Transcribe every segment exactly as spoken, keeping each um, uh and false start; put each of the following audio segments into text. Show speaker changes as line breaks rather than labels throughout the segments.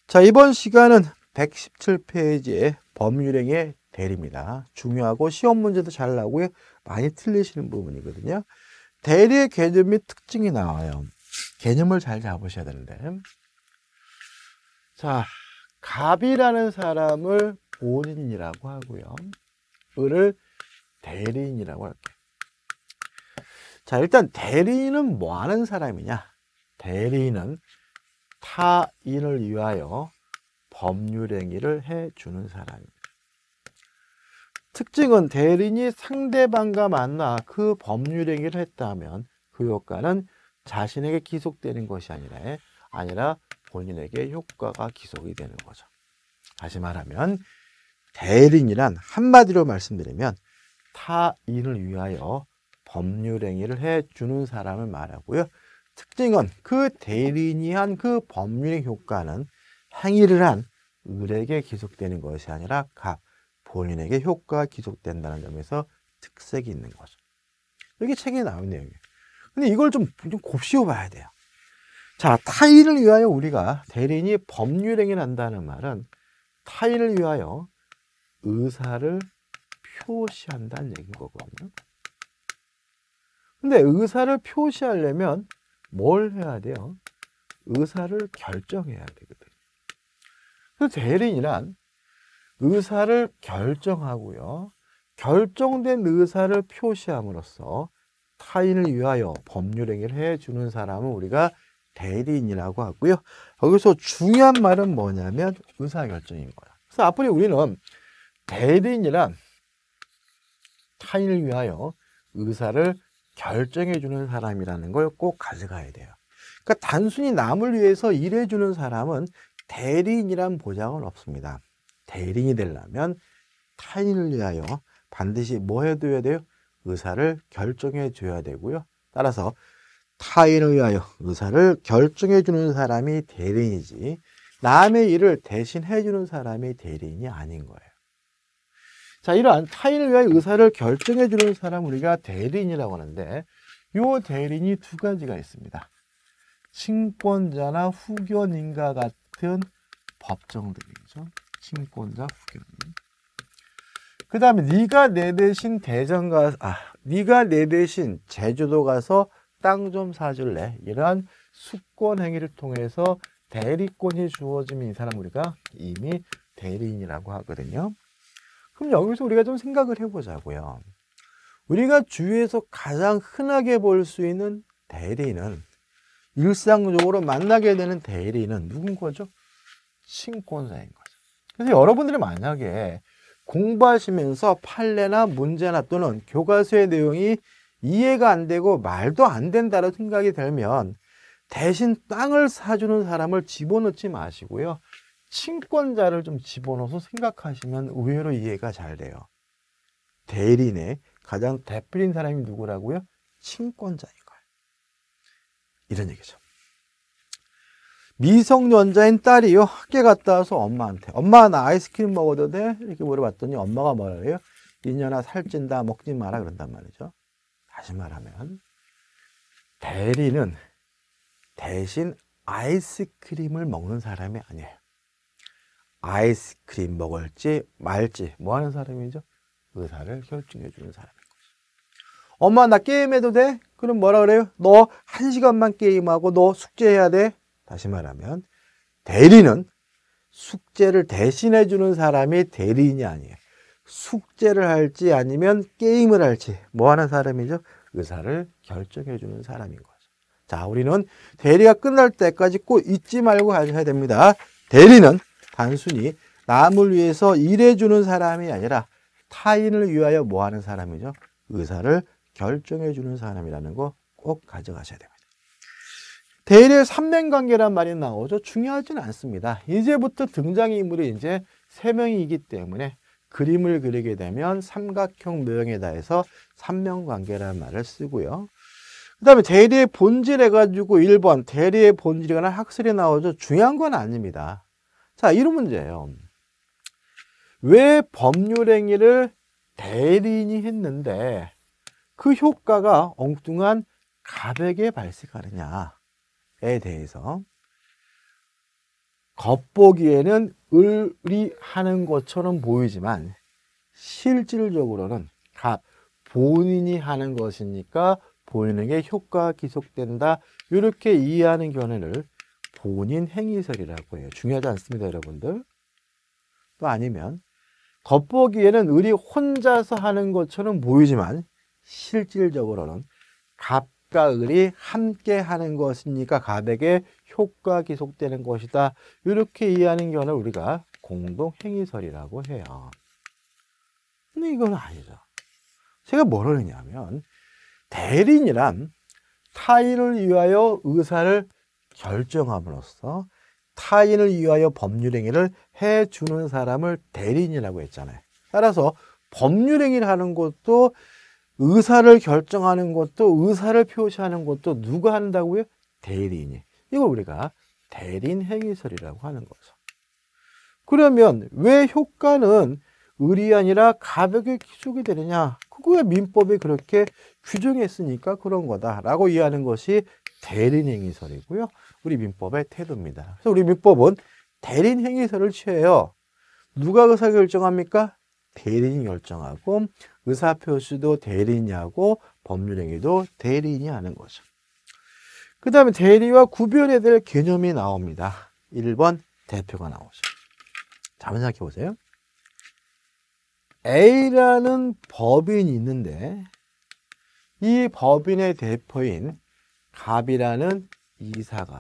자, 이번 시간은 백십칠 페이지의 법률행위의 대리입니다. 중요하고 시험 문제도 잘 나오고요. 많이 틀리시는 부분이거든요. 대리의 개념 및 특징이 나와요. 개념을 잘 잡으셔야 되는데. 자, 갑이라는 사람을 본인이라고 하고요. 을을 대리인이라고 할게요. 자, 일단 대리인은 뭐 하는 사람이냐? 대리인은 타인을 위하여 법률행위를 해주는 사람입니다. 특징은 대리인이 상대방과 만나 그 법률행위를 했다면 그 효과는 자신에게 기속되는 것이 아니라, 아니라 본인에게 효과가 기속이 되는 거죠. 다시 말하면 대리인이란 한마디로 말씀드리면 타인을 위하여 법률행위를 해주는 사람을 말하고요. 특징은 그 대리인이 한 그 법률의 효과는 행위를 한 을에게 기속되는 것이 아니라 갑, 본인에게 효과가 기속된다는 점에서 특색이 있는 거죠. 여기 책에 나온 내용이에요. 근데 이걸 좀, 좀 곱씹어 봐야 돼요. 자, 타인을 위하여 우리가 대리인이 법률행위를 한다는 말은 타인을 위하여 의사를 표시한다는 얘기인 거거든요. 근데 의사를 표시하려면 뭘 해야 돼요? 의사를 결정해야 되거든요. 그래서 대리인이란 의사를 결정하고요. 결정된 의사를 표시함으로써 타인을 위하여 법률행위를 해주는 사람은 우리가 대리인이라고 하고요. 여기서 중요한 말은 뭐냐면 의사결정인 거야. 그래서 앞으로 우리는 대리인이란 타인을 위하여 의사를 결정해주는 사람이라는 걸 꼭 가져가야 돼요. 그러니까 단순히 남을 위해서 일해주는 사람은 대리인이란 보장은 없습니다. 대리인이 되려면 타인을 위하여 반드시 뭐 해둬야 돼요? 의사를 결정해 줘야 되고요. 따라서 타인을 위하여 의사를 결정해 주는 사람이 대리인이지 남의 일을 대신 해주는 사람이 대리인이 아닌 거예요. 자, 이러한 타인을 위하여 의사를 결정해 주는 사람 우리가 대리인이라고 하는데 이 대리인이 두 가지가 있습니다. 친권자나 후견인과 같은 법정들이죠. 친권자, 후견인. 그 다음에 네가 내 대신 대전 가, 아, 네가 내 대신 제주도 가서 땅 좀 사줄래? 이러한 수권 행위를 통해서 대리권이 주어지면 이 사람 우리가 이미 대리인이라고 하거든요. 그럼 여기서 우리가 좀 생각을 해보자고요. 우리가 주위에서 가장 흔하게 볼 수 있는 대리인은 일상적으로 만나게 되는 대리인은 누군 거죠? 친권자인 거죠. 그래서 여러분들이 만약에 공부하시면서 판례나 문제나 또는 교과서의 내용이 이해가 안 되고 말도 안 된다고 생각이 들면 대신 땅을 사주는 사람을 집어넣지 마시고요. 친권자를 좀 집어넣어서 생각하시면 의외로 이해가 잘 돼요. 대리인의 가장 대표적인 사람이 누구라고요? 친권자인 거예요. 이런 얘기죠. 미성년자인 딸이요. 학교 갔다 와서 엄마한테 엄마 나 아이스크림 먹어도 돼? 이렇게 물어봤더니 엄마가 뭐라 해요? 이년아 살찐다 먹지 마라 그런단 말이죠. 다시 말하면 대리는 대신 아이스크림을 먹는 사람이 아니에요. 아이스크림 먹을지 말지 뭐 하는 사람이죠? 의사를 결정해 주는 사람인 거죠. 엄마 나 게임해도 돼? 그럼 뭐라 그래요? 너 한 시간만 게임하고 너 숙제해야 돼? 다시 말하면 대리는 숙제를 대신해 주는 사람이 대리인이 아니에요. 숙제를 할지 아니면 게임을 할지 뭐 하는 사람이죠? 의사를 결정해 주는 사람인 거죠. 자, 우리는 대리가 끝날 때까지 꼭 잊지 말고 가셔야 됩니다. 대리는 단순히 남을 위해서 일해주는 사람이 아니라 타인을 위하여 뭐 하는 사람이죠? 의사를 결정해 주는 사람이라는 거 꼭 가져가셔야 됩니다. 대리의 삼명관계란 말이 나오죠. 중요하지는 않습니다. 이제부터 등장인물이 이제 세 명이기 때문에 그림을 그리게 되면 삼각형 모형에다 해서 삼명관계라는 말을 쓰고요. 그 다음에 대리의 본질 해가지고 일 번 대리의 본질이거나 학설이 나오죠. 중요한 건 아닙니다. 자, 이런 문제예요. 왜 법률행위를 대리인이 했는데 그 효과가 엉뚱한 갑에게 발생하느냐에 대해서 겉보기에는 을이 하는 것처럼 보이지만 실질적으로는 갑, 본인이 하는 것이니까 본인에게 효과가 기속된다. 이렇게 이해하는 견해를 본인 행위설이라고 해요. 중요하지 않습니다, 여러분들. 또 아니면 겉보기에는 을이 혼자서 하는 것처럼 보이지만 실질적으로는 갑과 을이 함께 하는 것이니까 갑에게 효과가 기속되는 것이다. 이렇게 이해하는 견해를 우리가 공동행위설이라고 해요. 근데 이건 아니죠. 제가 뭐를 했냐면 대리인이란 타인을 위하여 의사를 결정함으로써 타인을 위하여 법률행위를 해주는 사람을 대리인이라고 했잖아요. 따라서 법률행위를 하는 것도 의사를 결정하는 것도 의사를 표시하는 것도 누가 한다고요? 대리인이. 이걸 우리가 대리인 행위설이라고 하는 거죠. 그러면 왜 효과는 을이 아니라 갑에게 기속이 되느냐? 그거야 민법이 그렇게 규정했으니까 그런 거다라고 이해하는 것이 대리인 행위설이고요. 우리 민법의 태도입니다. 그래서 우리 민법은 대리인 행위설을 취해요. 누가 의사 결정합니까? 대리인이 결정하고 의사표시도 대리인이 하고 법률행위도 대리인이 하는 거죠. 그 다음에 대리와 구별해야 될 개념이 나옵니다. 일 번 대표가 나오죠. 자, 한번 생각해 보세요. A라는 법인이 있는데 이 법인의 대표인 갑이라는 이사가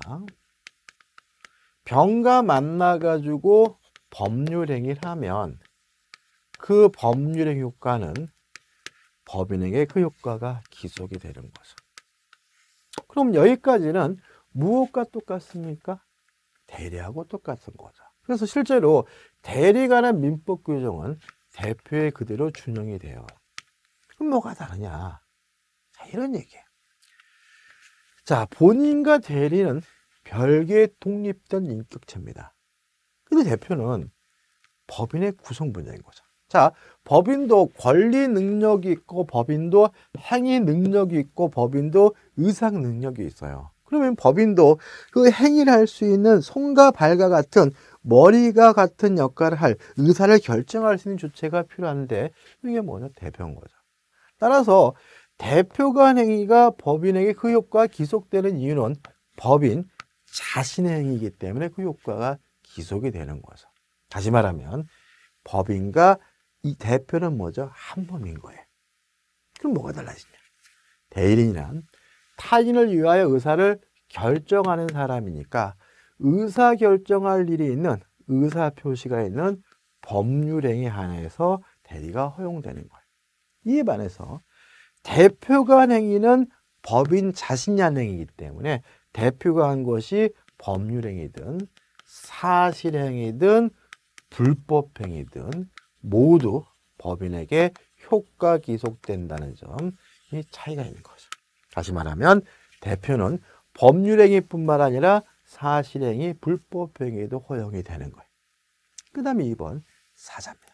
병과 만나가지고 법률행위를 하면 그 법률행위 효과는 법인에게 그 효과가 기속이 되는 거죠. 그럼 여기까지는 무엇과 똑같습니까? 대리하고 똑같은 거죠. 그래서 실제로 대리 관한 민법 규정은 대표에 그대로 준용이 돼요. 그럼 뭐가 다르냐? 자, 이런 얘기예요. 자, 본인과 대리는 별개의 독립된 인격체입니다. 근데 대표는 법인의 구성분야인 거죠. 자, 법인도 권리 능력이 있고 법인도 행위 능력이 있고 법인도 의상 능력이 있어요. 그러면 법인도 그 행위를 할 수 있는 손과 발과 같은 머리가 같은 역할을 할 의사를 결정할 수 있는 주체가 필요한데 이게 뭐냐? 대표인 거죠. 따라서 대표가 한 행위가 법인에게 그 효과가 기속되는 이유는 법인 자신의 행위이기 때문에 그 효과가 기속이 되는 거죠. 다시 말하면 법인과 이 대표는 뭐죠? 한 몸인 거예요. 그럼 뭐가 달라지냐? 대리인이란 타인을 위하여 의사를 결정하는 사람이니까 의사 결정할 일이 있는 의사 표시가 있는 법률행위 한해서 대리가 허용되는 거예요. 이에 반해서 대표가 한 행위는 법인 자신이 한 행위이기 때문에 대표가 한 것이 법률행위든 사실행위든 불법행위든 모두 법인에게 효과 기속된다는 점, 이 차이가 있는 거죠. 다시 말하면 대표는 법률행위뿐만 아니라 사실행위, 불법행위도 허용이 되는 거예요. 그 다음에 이 번 사자입니다.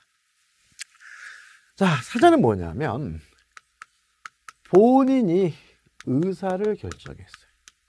자, 사자는 뭐냐면 본인이 의사를 결정했어요.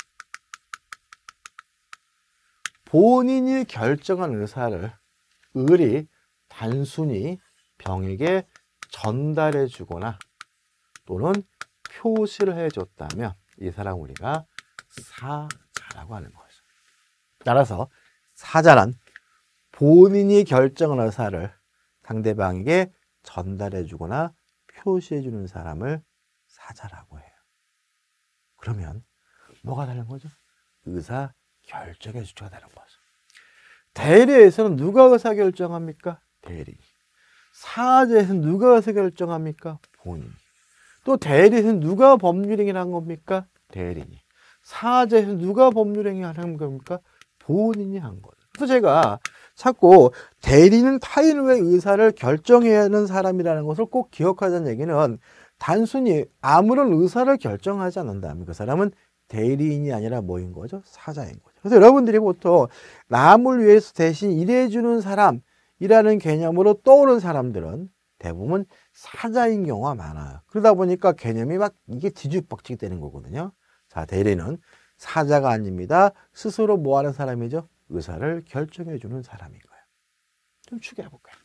본인이 결정한 의사를 을이 단순히 병에게 전달해 주거나 또는 표시를 해줬다면 이 사람 우리가 사자라고 하는 거죠. 따라서 사자란 본인이 결정한 의사를 상대방에게 전달해 주거나 표시해 주는 사람을 사자라고 해요. 그러면 뭐가 다른 거죠? 의사 결정의 주체가 다른 거죠. 대리에서는 누가 의사 결정합니까? 대리. 사자에서는 누가 의사 결정합니까? 본인. 또 대리에서는 누가 법률행위를 한 겁니까? 대리인이. 사자에서는 누가 법률행위를 하는 겁니까? 본인이 한 거죠. 그래서 제가 자꾸 대리는 타인을 위해 의사를 결정해야 하는 사람이라는 것을 꼭 기억하자는 얘기는 단순히 아무런 의사를 결정하지 않는다면 그 사람은 대리인이 아니라 뭐인 거죠? 사자인 거죠. 그래서 여러분들이 보통 남을 위해서 대신 일해주는 사람이라는 개념으로 떠오르는 사람들은 대부분 사자인 경우가 많아요. 그러다 보니까 개념이 막 이게 뒤죽박죽이 되는 거거든요. 자, 대리는 사자가 아닙니다. 스스로 뭐 하는 사람이죠? 의사를 결정해 주는 사람인 거예요. 좀 추계해 볼까요?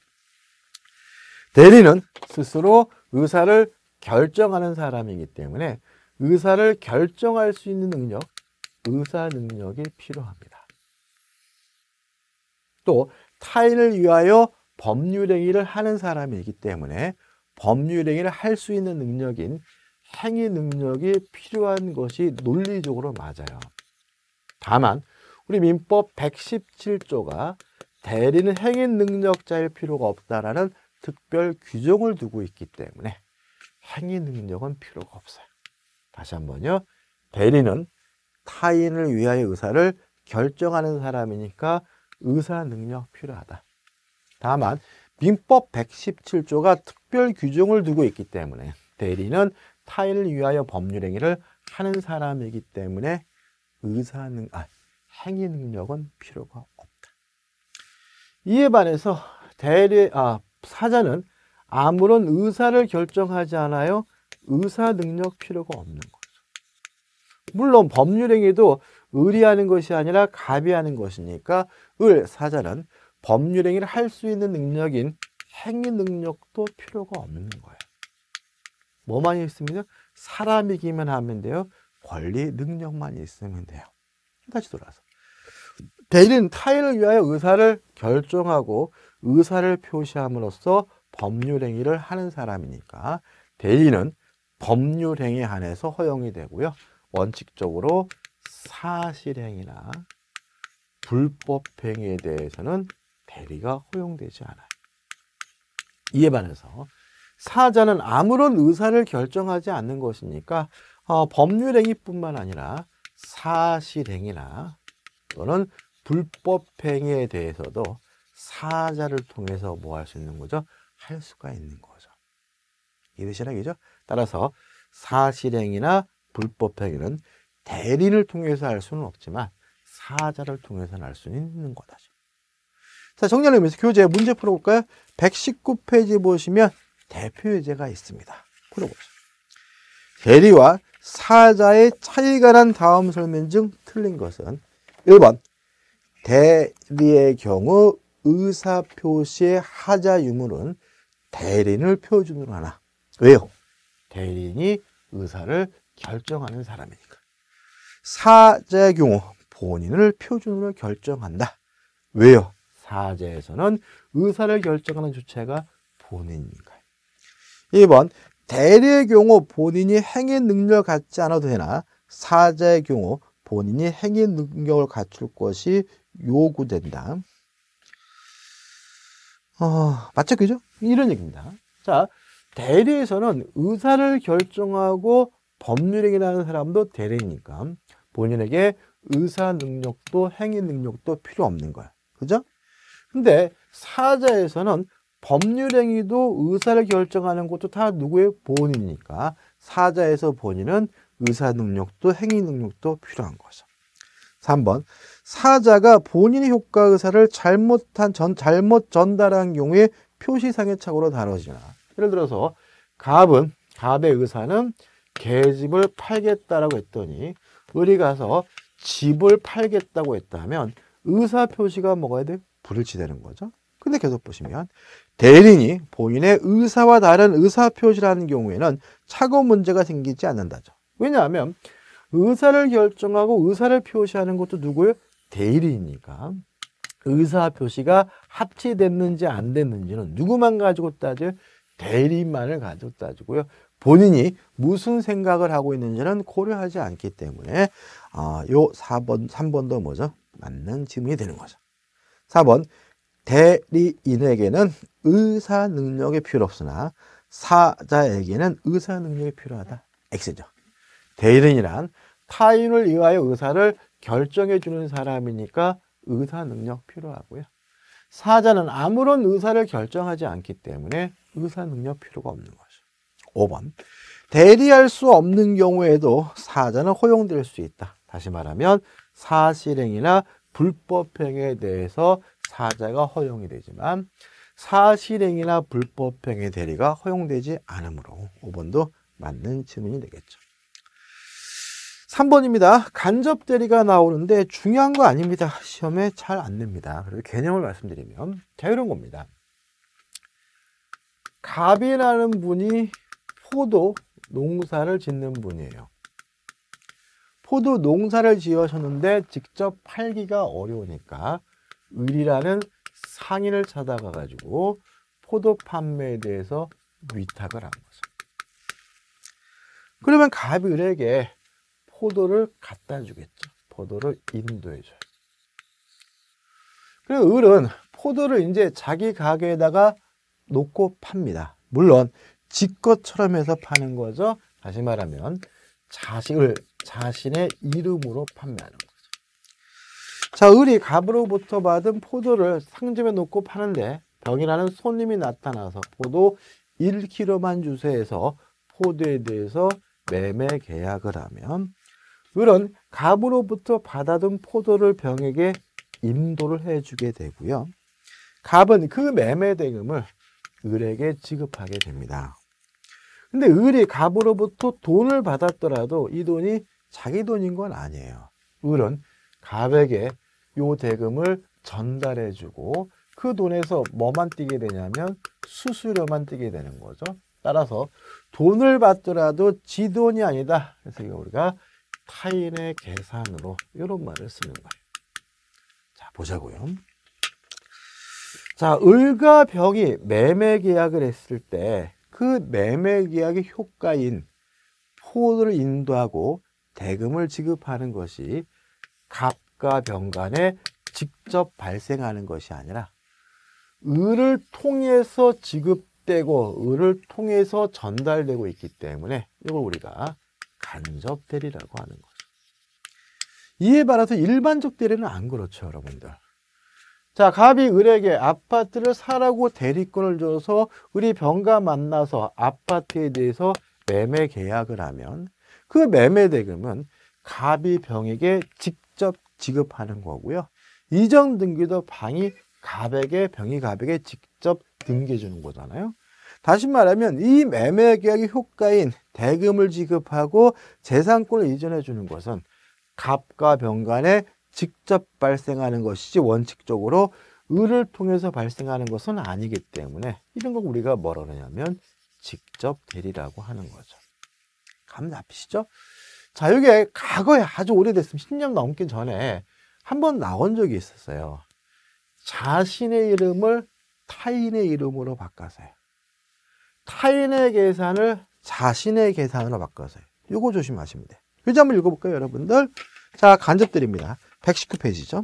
대리는 스스로 의사를 결정하는 사람이기 때문에 의사를 결정할 수 있는 능력, 의사 능력이 필요합니다. 또 타인을 위하여 법률 행위를 하는 사람이기 때문에 법률 행위를 할 수 있는 능력인 행위 능력이 필요한 것이 논리적으로 맞아요. 다만 우리 민법 백십칠 조가 대리는 행위 능력자일 필요가 없다라는 특별 규정을 두고 있기 때문에 행위 능력은 필요가 없어요. 다시 한번요. 대리는 타인을 위하여 의사를 결정하는 사람이니까 의사 능력 필요하다. 다만 민법 백십칠 조가 특별 규정을 두고 있기 때문에 대리는 타인을 위하여 법률 행위를 하는 사람이기 때문에 의사 능, 아, 행위 능력은 필요가 없다. 이에 반해서 대리, 아, 사자는 아무런 의사를 결정하지 않아요. 의사 능력 필요가 없는 거죠. 물론 법률 행위도 을이 하는 것이 아니라 갑이 하는 것이니까 을, 사자는 법률 행위를 할 수 있는 능력인 행위 능력도 필요가 없는 거예요. 뭐만 있으면 사람이기만 하면 돼요. 권리 능력만 있으면 돼요. 다시 돌아서 대리는 타인을 위하여 의사를 결정하고 의사를 표시함으로써 법률 행위를 하는 사람이니까 대리는 법률 행위에 한해서 허용이 되고요. 원칙적으로 사실행위나 불법 행위에 대해서는 대리가 허용되지 않아요. 이에 반해서 사자는 아무런 의사를 결정하지 않는 것이니까 어, 법률 행위뿐만 아니라 사실행위나 또는 불법 행위에 대해서도 사자를 통해서 뭐 할 수 있는 거죠? 할 수가 있는 거죠. 이해되시나요? 따라서 사실행위나 불법 행위는 대리를 통해서 할 수는 없지만 사자를 통해서는 할 수는 있는 거다. 자, 정리를 하면서 교재 문제 풀어볼까요? 백십구 페이지 보시면 대표 예제가 있습니다. 풀어보죠. 대리와 사자의 차이가 난 다음 설명 중 틀린 것은 일 번 대리의 경우 의사표시의 하자 유무는 대리인을 표준으로 하나. 왜요? 대리인이 의사를 결정하는 사람이니까. 사자의 경우 본인을 표준으로 결정한다. 왜요? 사자에서는 의사를 결정하는 주체가 본인이니까요. 이 번 대리의 경우 본인이 행위 능력을 갖지 않아도 되나 사자의 경우 본인이 행위 능력을 갖출 것이 요구된다. 어, 맞죠? 그죠? 이런 얘기입니다. 자, 대리에서는 의사를 결정하고 법률행위를 하는 사람도 대리니까 본인에게 의사 능력도 행위 능력도 필요 없는 거야. 그죠? 근데 사자에서는 법률행위도 의사를 결정하는 것도 다 누구의 본인이니까 사자에서 본인은 의사 능력도 행위 능력도 필요한 거죠. 삼 번 사자가 본인의 효과 의사를 잘못한 전, 잘못 전달한 경우에 표시상의 착오로 다뤄지나. 예를 들어서 갑은 갑의 의사는 계집을 팔겠다라고 했더니 을이 가서 집을 팔겠다고 했다면 의사 표시가 뭐가 돼? 불일치되는 거죠. 근데 계속 보시면 대리인이 본인의 의사와 다른 의사 표시라는 경우에는 착오 문제가 생기지 않는다죠. 왜냐하면 의사를 결정하고 의사를 표시하는 것도 누구예요? 대리이니까 의사 표시가 합치됐는지 안 됐는지는 누구만 가지고 따져요? 대리인만을 가지고 따지고요. 본인이 무슨 생각을 하고 있는지는 고려하지 않기 때문에 어, 요 사 번, 삼 번도 뭐죠? 맞는 질문이 되는 거죠. 사 번 대리인에게는 의사 능력이 필요 없으나 사자에게는 의사 능력이 필요하다. X죠. 대리인이란 타인을 위하여 의사를 결정해 주는 사람이니까 의사 능력 필요하고요. 사자는 아무런 의사를 결정하지 않기 때문에 의사 능력 필요가 없는 거죠. 오 번 대리할 수 없는 경우에도 사자는 허용될 수 있다. 다시 말하면 사실행위나 불법행위에 대해서 사자가 허용이 되지만 사실행위나 불법행위 대리가 허용되지 않으므로 오 번도 맞는 질문이 되겠죠. 삼 번입니다. 간접 대리가 나오는데 중요한 거 아닙니다. 시험에 잘 안 냅니다. 그래서 개념을 말씀드리면 자, 이런 겁니다. 갑이라는 분이 포도 농사를 짓는 분이에요. 포도 농사를 지으셨는데 직접 팔기가 어려우니까 을이라는 상인을 찾아가 가지고 포도 판매에 대해서 위탁을 한 거죠. 그러면 갑이 을에게 포도를 갖다 주겠죠. 포도를 인도해 줘요. 그리고 을은 포도를 이제 자기 가게에다가 놓고 팝니다. 물론 지 것처럼 해서 파는 거죠. 다시 말하면 자식을 자신의 이름으로 판매하는 거죠. 자, 을이 갑으로부터 받은 포도를 상점에 놓고 파는데 병이라는 손님이 나타나서 포도 일 킬로그램만 주세요 해서 포도에 대해서 매매 계약을 하면 을은 갑으로부터 받아둔 포도를 병에게 인도를 해주게 되고요. 갑은 그 매매 대금을 을에게 지급하게 됩니다. 근데 을이 갑으로부터 돈을 받았더라도 이 돈이 자기 돈인 건 아니에요. 을은 갑에게 요 대금을 전달해주고 그 돈에서 뭐만 띄게 되냐면 수수료만 띄게 되는 거죠. 따라서 돈을 받더라도 지 돈이 아니다. 그래서 이거 우리가 타인의 계산으로 이런 말을 쓰는 거예요. 자, 보자고요. 자, 을과 병이 매매 계약을 했을 때 그 매매 계약의 효과인 포도를 인도하고 대금을 지급하는 것이 갑과 병 간에 직접 발생하는 것이 아니라 을을 통해서 지급되고 을을 통해서 전달되고 있기 때문에 이걸 우리가 간접 대리라고 하는 거죠. 이에 반해서 일반적 대리는 안 그렇죠, 여러분들. 자, 갑이 을에게 아파트를 사라고 대리권을 줘서 을이 병과 만나서 아파트에 대해서 매매 계약을 하면 그 매매 대금은 갑이 병에게 직접 지급하는 거고요. 이전 등기도 방이 갑에게 병이 갑에게 직접 등기해 주는 거잖아요. 다시 말하면 이 매매 계약의 효과인 대금을 지급하고 재산권을 이전해 주는 것은 갑과 병 간에 직접 발생하는 것이지 원칙적으로 을을 통해서 발생하는 것은 아니기 때문에 이런 걸 우리가 뭐라 그러냐면 직접 대리라고 하는 거죠. 감 잡히시죠? 자, 이게 과거에 아주 오래됐으면 십 년 넘기 전에 한번 나온 적이 있었어요. 자신의 이름을 타인의 이름으로 바꿔서요. 타인의 계산을 자신의 계산으로 바꿔서요. 이거 조심하시면 돼요. 교재 한번 읽어볼까요, 여러분들? 자, 간접 대리입니다. 백십구 페이지죠.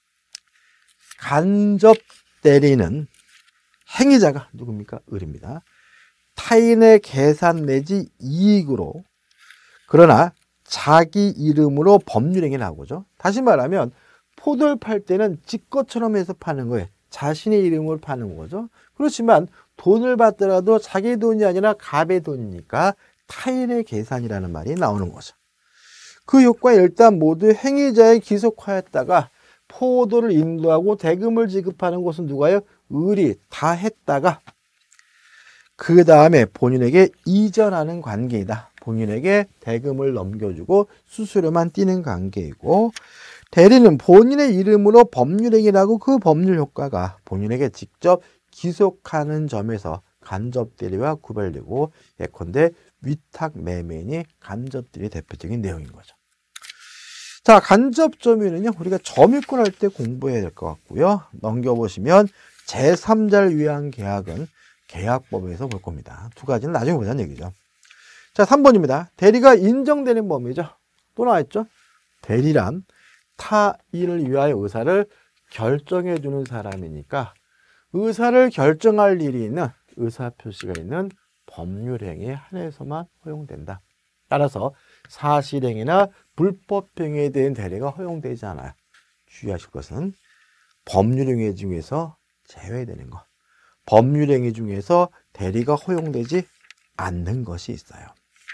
간접 대리는 행위자가 누굽니까? 을입니다. 타인의 계산 내지 이익으로 그러나 자기 이름으로 법률행위를 하는 거죠. 다시 말하면 포도를 팔 때는 지 것처럼 해서 파는 거예요. 자신의 이름으로 파는 거죠. 그렇지만 돈을 받더라도 자기 돈이 아니라 갑의 돈이니까 타인의 계산이라는 말이 나오는 거죠. 그 효과에 일단 모두 행위자에 기속하였다가 포도를 인도하고 대금을 지급하는 것은 누가요? 을이 다 했다가 그 다음에 본인에게 이전하는 관계이다. 본인에게 대금을 넘겨주고 수수료만 띄는 관계이고, 대리는 본인의 이름으로 법률행위라고 그 법률 효과가 본인에게 직접 기속하는 점에서 간접대리와 구별되고, 예컨대 위탁매매인이 간접대리의 대표적인 내용인 거죠. 자, 간접점유는요, 우리가 점유권 할 때 공부해야 될 것 같고요. 넘겨보시면 제삼자를 위한 계약은 계약법에서 볼 겁니다. 두 가지는 나중에 보자는 얘기죠. 자, 삼 번입니다. 대리가 인정되는 범위죠. 또 나와있죠. 대리란 타인을 위하여 의사를 결정해주는 사람이니까 의사를 결정할 일이 있는 의사표시가 있는 법률행위에 한해서만 허용된다. 따라서 사실행위나 불법행위에 대한 대리가 허용되지 않아요. 주의하실 것은 법률행위 중에서 제외되는 것. 법률행위 중에서 대리가 허용되지 않는 것이 있어요.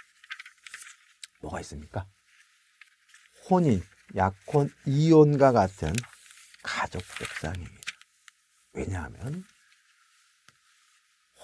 뭐가 있습니까? 혼인, 약혼, 이혼과 같은 가족적 상행위죠. 왜냐하면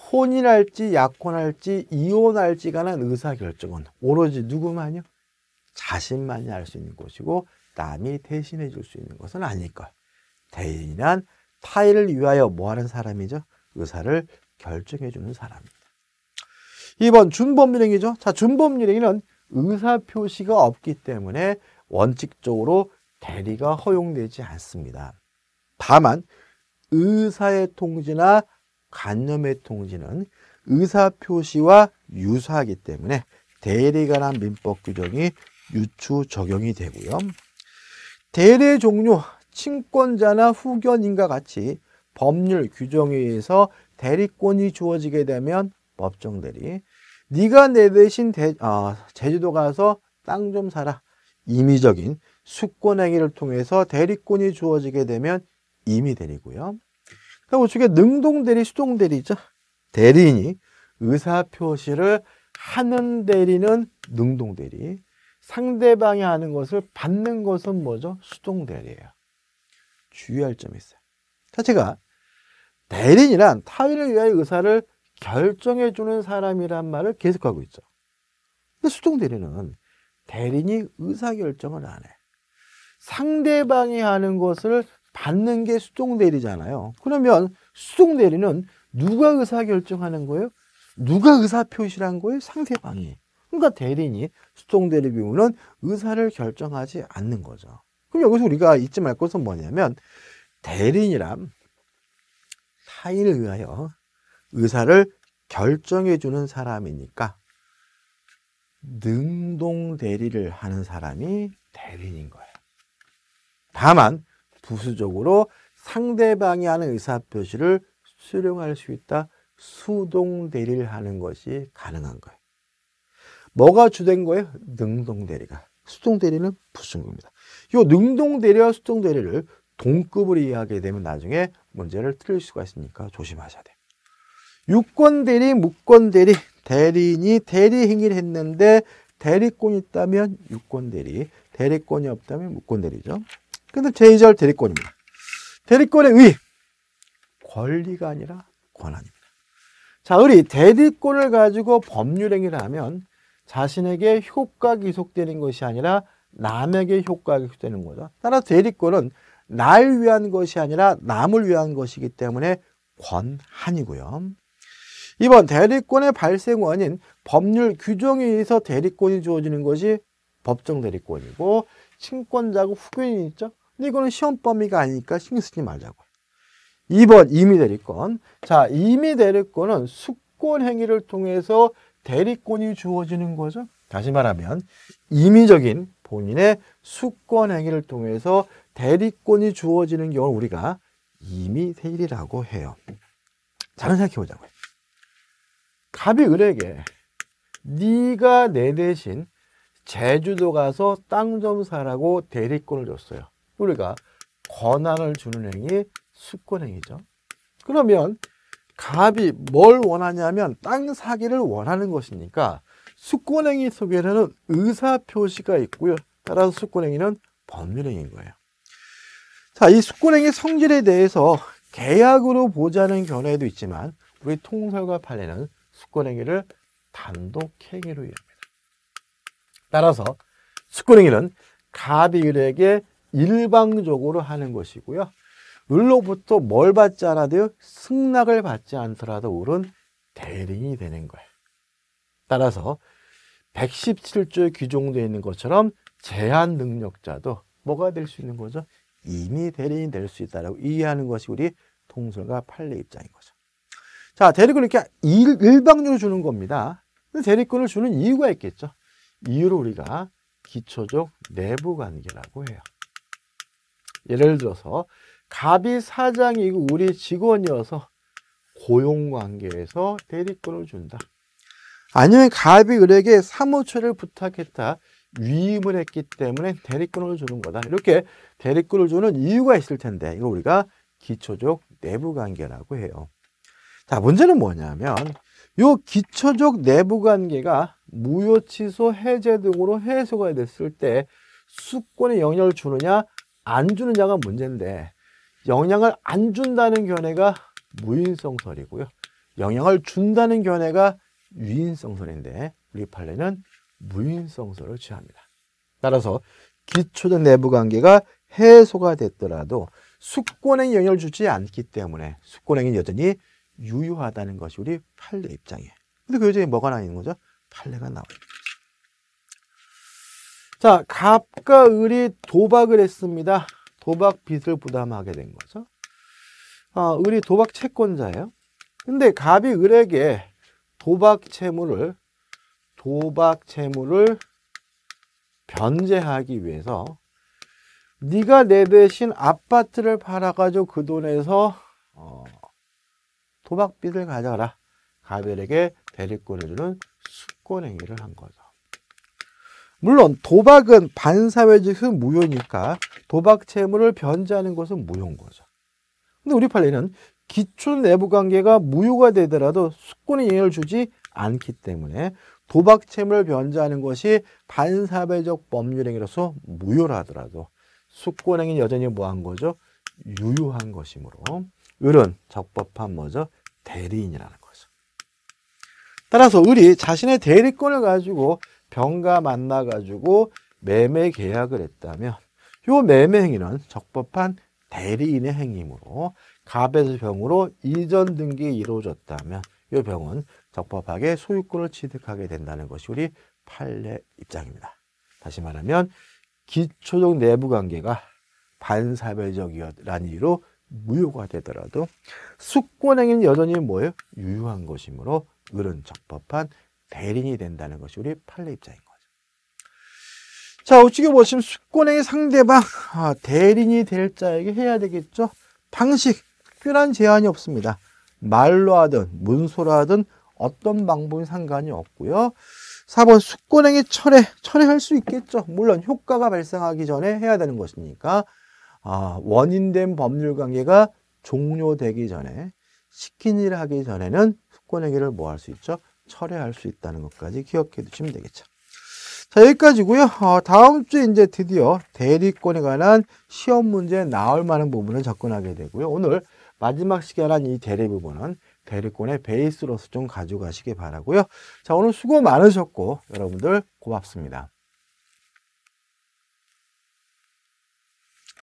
혼인할지 약혼할지 이혼할지 관한 의사결정은 오로지 누구만요? 자신만이 알 수 있는 것이고 남이 대신해 줄 수 있는 것은 아닐 것. 대리인이란 타인을 위하여 뭐 하는 사람이죠? 의사를 결정해 주는 사람입니다. 이 번 준법률행위죠. 자, 준법률행위는 의사 표시가 없기 때문에 원칙적으로 대리가 허용되지 않습니다. 다만 의사의 통지나 간염의 통지는 의사 표시와 유사하기 때문에 대리에 관한 민법 규정이 유추 적용이 되고요. 대리의 종류, 친권자나 후견인과 같이 법률 규정에 의해서 대리권이 주어지게 되면 법정 대리, 네가 내 대신 대, 어, 제주도 가서 땅 좀 사라, 임의적인 수권행위를 통해서 대리권이 주어지게 되면 임의대리고요. 우측에 능동대리, 수동대리죠. 대리인이 의사표시를 하는 대리는 능동대리, 상대방이 하는 것을 받는 것은 뭐죠? 수동대리예요. 주의할 점이 있어요. 자, 제가 대리인이란 타인을 위하여 의사를 결정해 주는 사람이란 말을 계속하고 있죠. 근데 수동대리는 대리인이 의사결정을 안 해. 상대방이 하는 것을 받는 게 수동대리잖아요. 그러면 수동대리는 누가 의사결정하는 거예요? 누가 의사표시를 한 거예요? 상대방이. 그러니까 대리인이 수동대리 비우는 의사를 결정하지 않는 거죠. 그럼 여기서 우리가 잊지 말 것은 뭐냐면 대리인이란 타인을 위하여 의사를 결정해 주는 사람이니까 능동대리를 하는 사람이 대리인인 거예요. 다만 부수적으로 상대방이 하는 의사표시를 수령할 수 있다. 수동대리를 하는 것이 가능한 거예요. 뭐가 주된 거예요? 능동대리가. 수동대리는 부수인 겁니다. 이 능동대리와 수동대리를 동급으로 이해하게 되면 나중에 문제를 틀릴 수가 있으니까 조심하셔야 돼요. 유권대리, 무권대리, 대리인이 대리 행위를 했는데 대리권이 있다면 유권대리, 대리권이 없다면 무권대리죠. 근데 제이 절 대리권입니다. 대리권의 의, 권리가 아니라 권한입니다. 자, 우리 대리권을 가지고 법률행위를 하면 자신에게 효과가 기속되는 것이 아니라 남에게 효과가 기속되는 거죠. 따라서 대리권은 날 위한 것이 아니라 남을 위한 것이기 때문에 권한이고요. 이번 대리권의 발생 원인, 법률 규정에 의해서 대리권이 주어지는 것이 법정 대리권이고 친권자고 후견인이 있죠. 근데 이거는 시험 범위가 아니니까 신경 쓰지 말자고요. 이 번 임의 대리권. 자, 임의 대리권은 수권 행위를 통해서 대리권이 주어지는 거죠. 다시 말하면 임의적인 본인의 수권 행위를 통해서 대리권이 주어지는 경우를 우리가 임의 대리라고 해요. 잘 생각해 보자고요. 갑이 을에게 네가 내 대신 제주도 가서 땅 좀 사라고 대리권을 줬어요. 우리가 권한을 주는 행위, 수권행위죠. 그러면 갑이 뭘 원하냐면 땅 사기를 원하는 것이니까 수권행위 속에는 의사표시가 있고요. 따라서 수권행위는 법률행위인 거예요. 자, 이 수권행위 성질에 대해서 계약으로 보자는 견해도 있지만 우리 통설과 판례는 수권행위를 단독행위로 이해합니다. 따라서 수권행위는 갑이 을에게 일방적으로 하는 것이고요. 을로부터 뭘 받지 않아도요? 승낙을 받지 않더라도 을은 대리인이 되는 거예요. 따라서 백십칠 조에 규정되어 있는 것처럼 제한 능력자도 뭐가 될 수 있는 거죠? 이미 대리인이 될 수 있다라고 이해하는 것이 우리 통설과 판례 입장인 거죠. 자, 대리권을 이렇게 일, 일방적으로 주는 겁니다. 근데 대리권을 주는 이유가 있겠죠. 이유를 우리가 기초적 내부관계라고 해요. 예를 들어서 갑이 사장이고 우리 직원이어서 고용관계에서 대리권을 준다. 아니면 갑이 을에게 사무처를 부탁했다. 위임을 했기 때문에 대리권을 주는 거다. 이렇게 대리권을 주는 이유가 있을 텐데 이거 우리가 기초적 내부관계라고 해요. 자, 문제는 뭐냐면 이 기초적 내부관계가 무효, 취소, 해제 등으로 해소가 됐을 때 수권에 영향을 주느냐 안 주느냐가 문제인데 영향을 안 준다는 견해가 무인성설이고요. 영향을 준다는 견해가 유인성설인데 우리 판례는 무인성설을 취합니다. 따라서 기초적 내부관계가 해소가 됐더라도 수권행위 영향을 주지 않기 때문에 수권행위는 여전히 유효하다는 것이 우리 판례 입장이에요. 근데 그 여전히 뭐가 나와 있는 거죠? 판례가 나와 있는 거죠. 자, 갑과 을이 도박을 했습니다. 도박 빚을 부담하게 된 거죠. 아, 을이 도박 채권자예요. 근데 갑이 을에게 도박 채무를 도박 채무를 변제하기 위해서 네가 내 대신 아파트를 팔아가지고 그 돈에서 어, 도박빚을 가져가라. 갑을에게 대리권을 주는 수권행위를 한 거죠. 물론 도박은 반사회적인 무효니까 도박 채무를 변제하는 것은 무효인 거죠. 근데 우리 판례는 기초 내부관계가 무효가 되더라도 수권에 영향을 주지 않기 때문에 도박 채무를 변제하는 것이 반사회적 법률행위로서 무효라 하더라도 수권행위는 여전히 뭐한 거죠? 유효한 것이므로 을은 적법한 뭐죠? 대리인이라는 거죠. 따라서 을이 자신의 대리권을 가지고 병과 만나가지고 매매 계약을 했다면 이 매매 행위는 적법한 대리인의 행위이므로 갑에서 병으로 이전 등기가 이루어졌다면 이 병은 적법하게 소유권을 취득하게 된다는 것이 우리 판례 입장입니다. 다시 말하면 기초적 내부관계가 반사회적이라는 이유로 무효가 되더라도 수권행위는 여전히 뭐예요? 유효한 것이므로 을은 적법한 대리인이 된다는 것이 우리 판례 입장인 거죠. 자, 우측에 보시면 수권행위 상대방 아, 대리인이 될 자에게 해야 되겠죠. 방식 특별한 제한이 없습니다. 말로 하든 문서로 하든 어떤 방법이 상관이 없고요. 사 번 수권행위 철회, 철회할 수 있겠죠. 물론 효과가 발생하기 전에 해야 되는 것이니까 아, 원인된 법률관계가 종료되기 전에 시킨 일을 하기 전에는 수권행위를 뭐 할 수 있죠? 철회할 수 있다는 것까지 기억해 두시면 되겠죠. 자, 여기까지고요. 어, 다음 주에 이제 드디어 대리권에 관한 시험 문제에 나올 만한 부분을 접근하게 되고요. 오늘 마지막 시간한 이 대리 부분은 대리권의 베이스로서 좀 가져가시기 바라고요. 자, 오늘 수고 많으셨고 여러분들 고맙습니다.